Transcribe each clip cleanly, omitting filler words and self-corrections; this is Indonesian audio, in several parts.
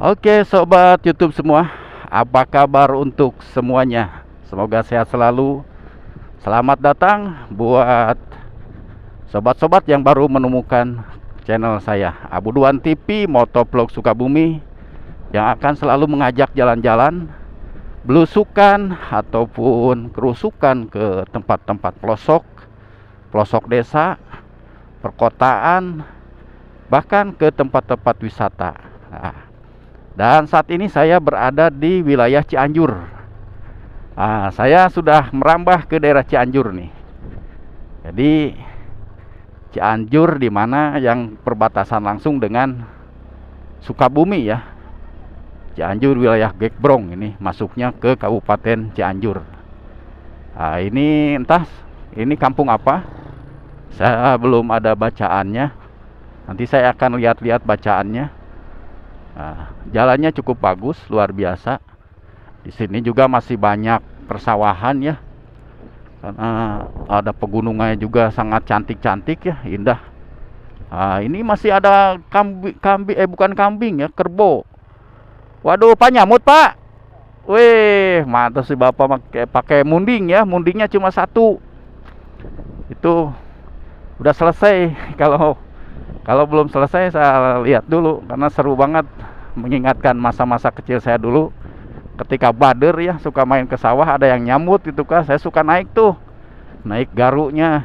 Oke sobat YouTube semua, apa kabar untuk semuanya? Semoga sehat selalu. Selamat datang buat sobat-sobat yang baru menemukan channel saya, Abu Duan TV Motovlog Sukabumi, yang akan selalu mengajak jalan-jalan, belusukan ataupun kerusukan ke tempat-tempat pelosok, pelosok desa, perkotaan, bahkan ke tempat-tempat wisata. Dan saat ini saya berada di wilayah Cianjur. Saya sudah merambah ke daerah Cianjur nih. Jadi Cianjur di mana yang perbatasan langsung dengan Sukabumi ya. Cianjur wilayah Gekbrong ini masuknya ke Kabupaten Cianjur. Ini entah ini kampung apa. Saya belum ada bacaannya. Nanti saya akan lihat-lihat bacaannya. Jalannya cukup bagus, luar biasa. Di sini juga masih banyak persawahan ya, karena ada pegunungannya juga sangat cantik-cantik ya, indah. Ini masih ada bukan kambing ya, kerbau. Waduh, Pak nyamut Pak. Wih, mantap sih Bapak pakai munding ya, mundingnya cuma satu. Itu udah selesai. Kalau belum selesai saya lihat dulu, karena seru banget, mengingatkan masa-masa kecil saya dulu ketika bader ya, suka main ke sawah, ada yang nyamut gitu kan, saya suka naik tuh, naik garunya.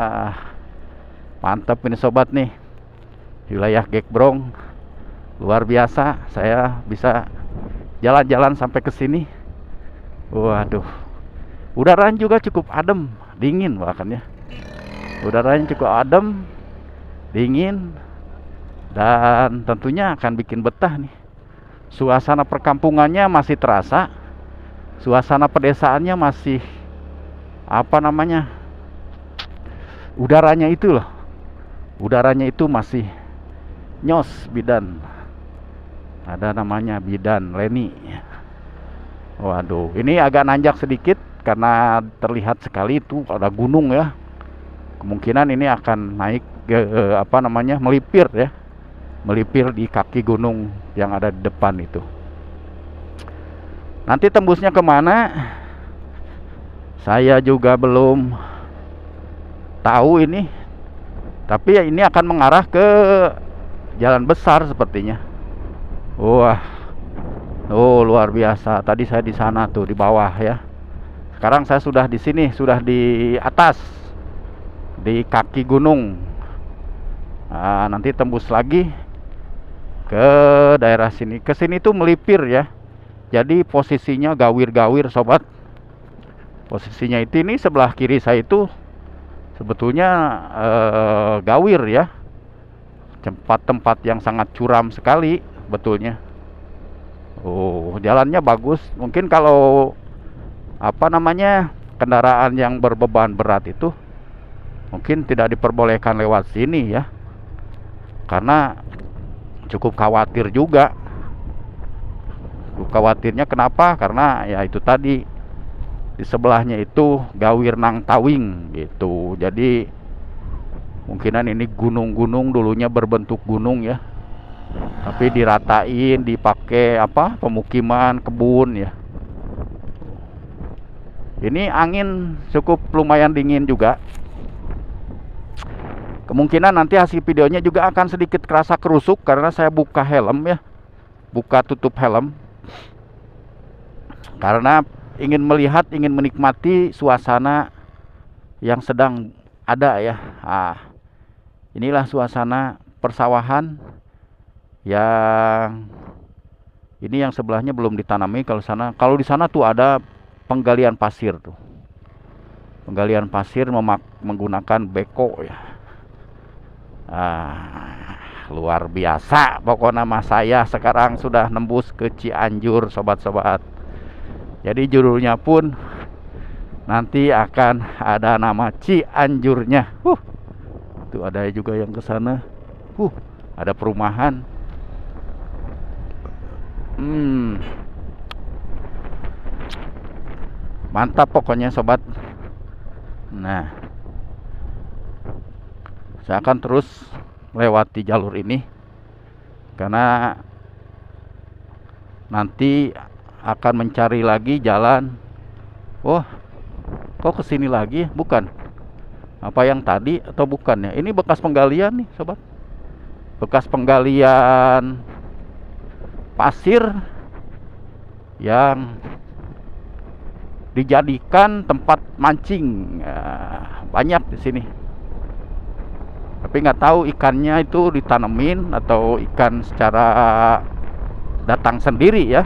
Mantap ini sobat nih, wilayah Gekbrong luar biasa. Saya bisa jalan-jalan sampai ke sini. Waduh, udaranya juga cukup adem, dingin bahkan ya. Udaranya cukup adem, dingin, dan tentunya akan bikin betah nih. Suasana perkampungannya masih terasa, suasana pedesaannya masih udaranya itu loh, udaranya itu masih nyos bidan, ada namanya bidan Leni. Waduh, ini agak nanjak sedikit karena terlihat sekali itu ada gunung ya. Kemungkinan ini akan naik ke melipir ya, melipir di kaki gunung yang ada di depan itu. Nanti tembusnya kemana saya juga belum tahu ini, tapi ya ini akan mengarah ke jalan besar sepertinya. Wah, luar biasa. Tadi saya di sana tuh di bawah ya, sekarang saya sudah di sini, sudah di atas, di kaki gunung. Nanti tembus lagi ke daerah sini. Ke sini tuh melipir ya. Jadi posisinya gawir-gawir sobat. Posisinya itu, ini sebelah kiri saya itu sebetulnya gawir ya. Tempat-tempat yang sangat curam sekali betulnya. Jalannya bagus. Mungkin kalau kendaraan yang berbeban berat itu mungkin tidak diperbolehkan lewat sini ya, karena cukup khawatir juga. Khawatirnya kenapa? Karena ya itu tadi, di sebelahnya itu gawir nang tawing gitu. Jadi mungkinan ini gunung-gunung dulunya berbentuk gunung ya, tapi diratain, dipakai pemukiman, kebun ya. Ini angin cukup lumayan dingin juga. Kemungkinan nanti hasil videonya juga akan sedikit kerasa kerusuk karena saya buka helm ya, buka tutup helm, karena ingin melihat, ingin menikmati suasana yang sedang ada ya. Inilah suasana persawahan yang ini, yang sebelahnya belum ditanami. Kalau di sana tuh ada penggalian pasir tuh, penggalian pasir menggunakan beko ya. Luar biasa. Pokoknya nama saya sekarang sudah nembus ke Cianjur sobat-sobat. Jadi judulnya pun nanti akan ada nama Cianjurnya. Tuh ada juga yang ke sana. Ada perumahan. Mantap pokoknya sobat. Nah, saya akan terus lewati jalur ini karena nanti akan mencari lagi jalan. Oh, kok kesini lagi? Bukan. Apa yang tadi atau bukan ya? Ini bekas penggalian nih, sobat. Bekas penggalian pasir yang dijadikan tempat mancing. Ya, banyak di sini. Tapi nggak tahu ikannya itu ditanemin atau ikan secara datang sendiri ya.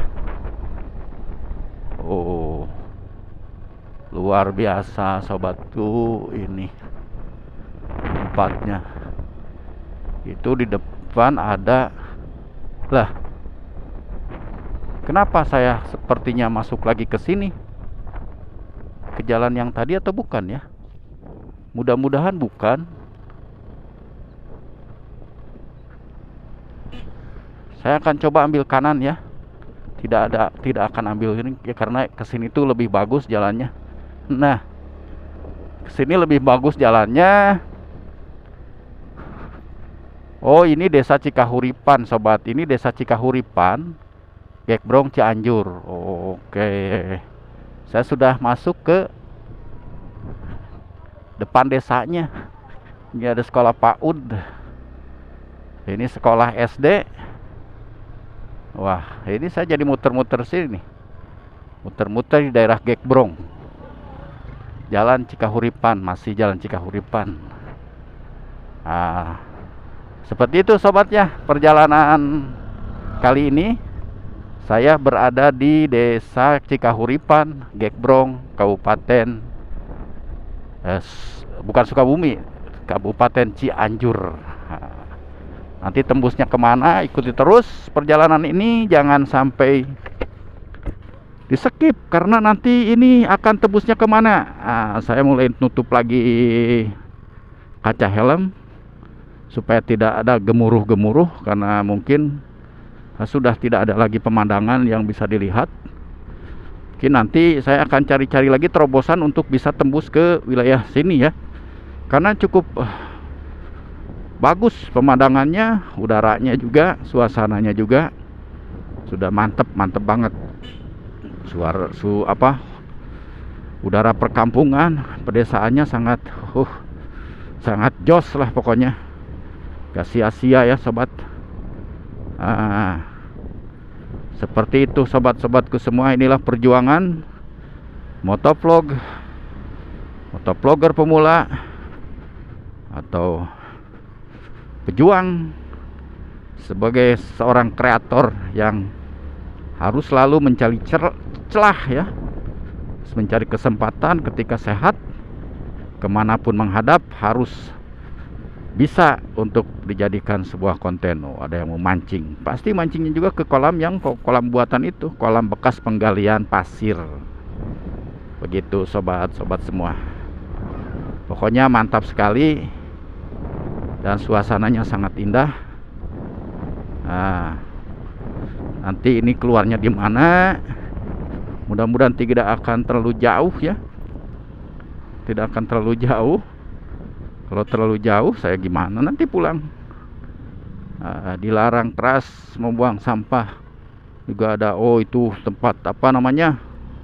Oh, luar biasa sobatku, ini tempatnya. Itu di depan ada. Lah, kenapa saya sepertinya masuk lagi ke sini? Ke jalan yang tadi atau bukan ya? Mudah-mudahan bukan. Saya akan coba ambil kanan ya. Tidak akan ambil ini ya, karena kesini tuh lebih bagus jalannya. Nah, kesini lebih bagus jalannya. Oh, ini Desa Cikahuripan, sobat. Ini Desa Cikahuripan, Gekbrong, Cianjur. Oke. Saya sudah masuk ke depan desanya. Ini ada sekolah PAUD. Ini sekolah SD. Wah, ini saya jadi muter-muter sini. Muter-muter di daerah Gekbrong. Jalan Cikahuripan, masih jalan Cikahuripan. Ah, seperti itu sobatnya, perjalanan kali ini saya berada di Desa Cikahuripan, Gekbrong, Kabupaten bukan Sukabumi, Kabupaten Cianjur. Nanti tembusnya kemana, ikuti terus perjalanan ini, jangan sampai di skip karena nanti ini akan tembusnya kemana. Saya mulai nutup lagi kaca helm supaya tidak ada gemuruh-gemuruh, karena mungkin sudah tidak ada lagi pemandangan yang bisa dilihat. Mungkin nanti saya akan cari-cari lagi terobosan untuk bisa tembus ke wilayah sini ya, karena cukup bagus pemandangannya, udaranya juga, suasananya juga sudah mantep banget. Udara perkampungan, pedesaannya sangat jos lah pokoknya. Gak sia-sia ya sobat. Seperti itu sobat-sobatku semua, inilah perjuangan motovlogger pemula atau pejuang sebagai seorang kreator yang harus selalu mencari celah ya, mencari kesempatan ketika sehat, kemanapun menghadap harus bisa untuk dijadikan sebuah konten. Ada yang mau mancing, pasti mancingnya juga ke kolam kolam buatan itu, kolam bekas penggalian pasir. Begitu sobat-sobat semua, pokoknya mantap sekali dan suasananya sangat indah. Nanti ini keluarnya di mana? Mudah-mudahan tidak akan terlalu jauh ya, tidak akan terlalu jauh. Kalau terlalu jauh saya gimana nanti pulang? Dilarang keras membuang sampah. Juga ada, itu tempat apa namanya?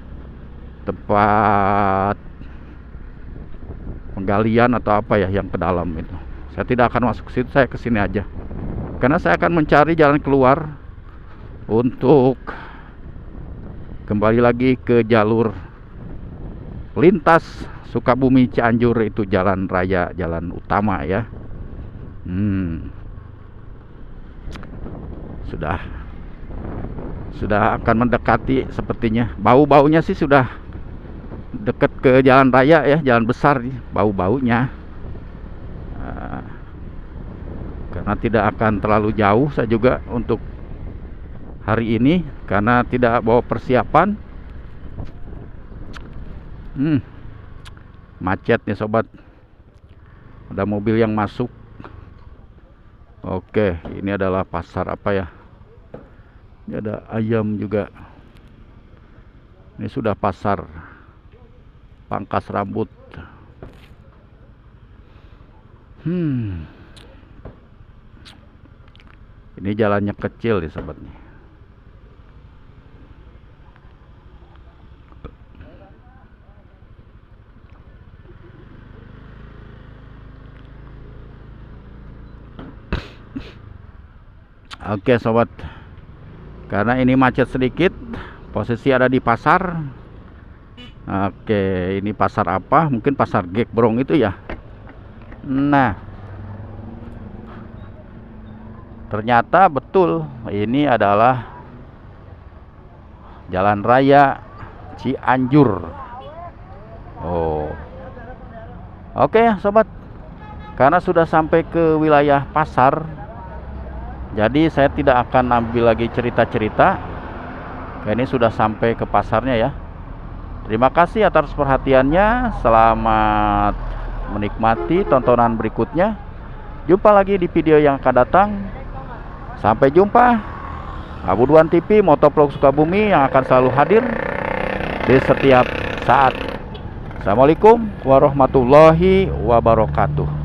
Tempat penggalian atau apa ya yang ke dalam itu. Saya tidak akan masuk ke situ, saya ke sini aja. Karena saya akan mencari jalan keluar untuk kembali lagi ke jalur lintas Sukabumi Cianjur, itu jalan raya, jalan utama ya. Sudah akan mendekati sepertinya. Bau-baunya sih sudah dekat ke jalan raya ya, jalan besar nih, bau-baunya. Karena tidak akan terlalu jauh saya juga untuk hari ini, karena tidak bawa persiapan. Macet nih sobat, ada mobil yang masuk. Oke, ini adalah pasar apa ya, ini ada ayam juga. Ini sudah pasar pangkas rambut. Ini jalannya kecil nih sobat nih. Oke sobat, karena ini macet sedikit, posisi ada di pasar. Oke, ini pasar apa? Mungkin pasar Gekbrong itu ya. Nah, ternyata betul ini adalah Jalan Raya Cianjur. Oh, oke sobat, karena sudah sampai ke wilayah pasar, jadi saya tidak akan ambil lagi cerita-cerita. Ini sudah sampai ke pasarnya ya. Terima kasih atas perhatiannya. Selamat menikmati tontonan berikutnya. Jumpa lagi di video yang akan datang. Sampai jumpa. Abu Duan TV Motovlog Sukabumi yang akan selalu hadir di setiap saat. Assalamualaikum warahmatullahi wabarakatuh.